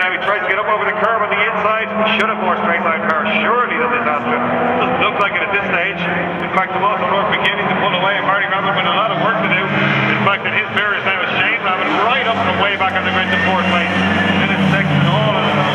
Now he tries to get up over the curve on the inside. Should have more straight line power, surely, than this Astra. Doesn't look like it at this stage. In fact, the Mondello beginning to pull away. Marty Rabbit with a lot of work to do. In fact, that his mirror is now Shane Rabbit right up from way back on the grid to fourth place. And it's second and all on his own.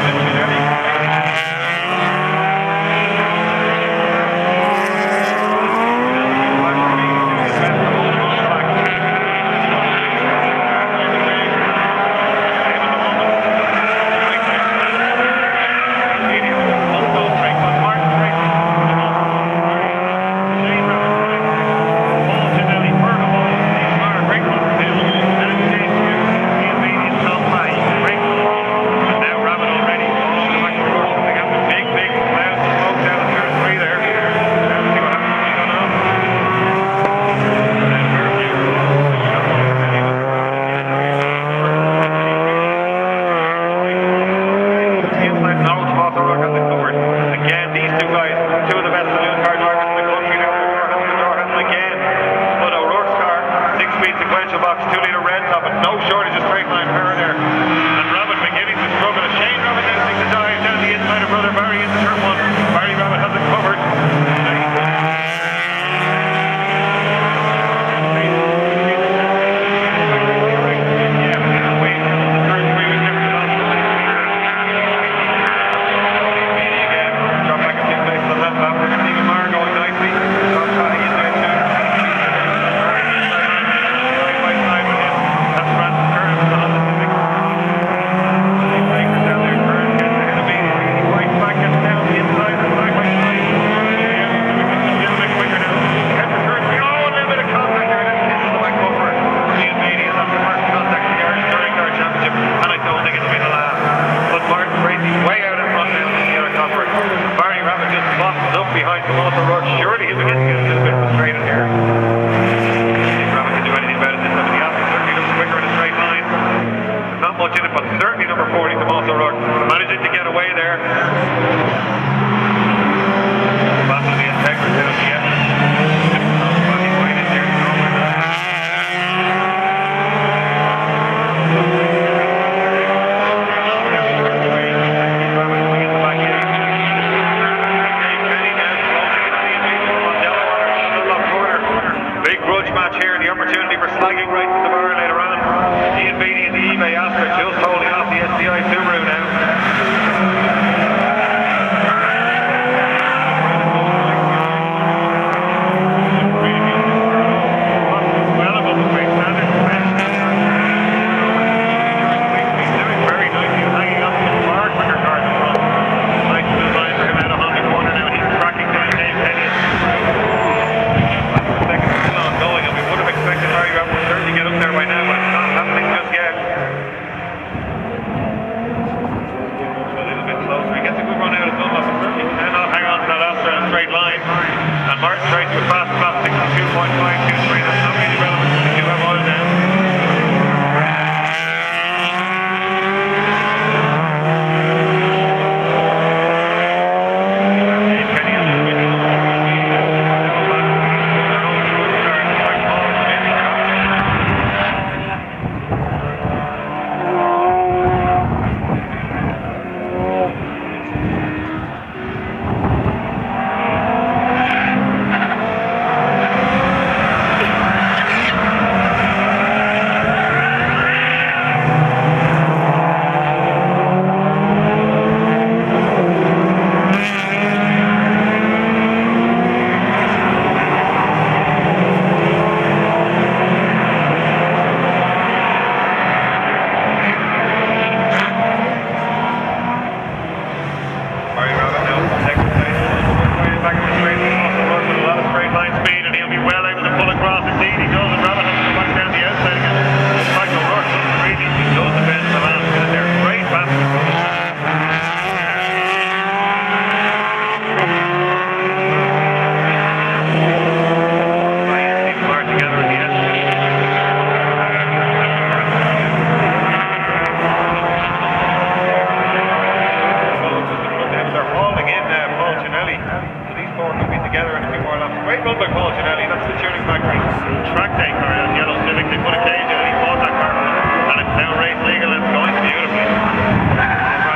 They put a cage in and he bought that car and it's now race legal and it's going beautifully.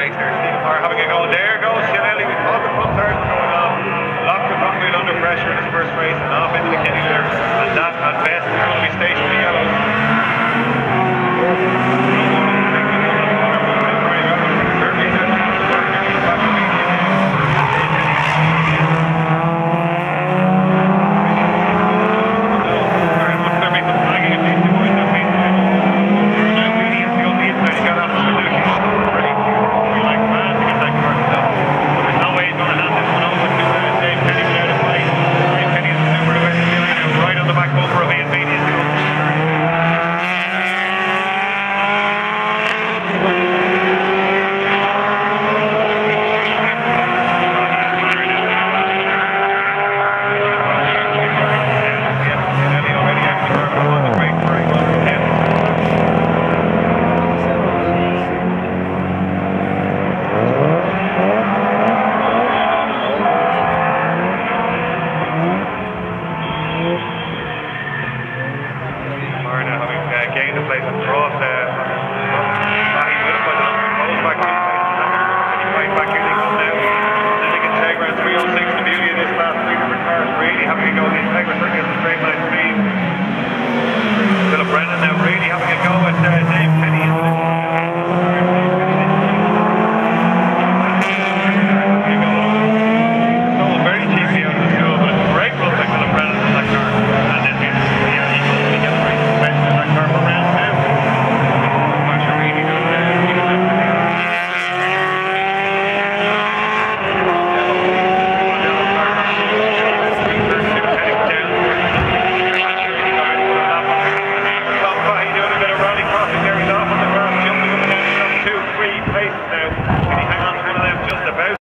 race there. Stephen Parr having a go. There goes Shinelli with all the front tires going off. Locked the front wheel under pressure in his first race and off into the Kenny there. And that at best is going to be stationary yellows.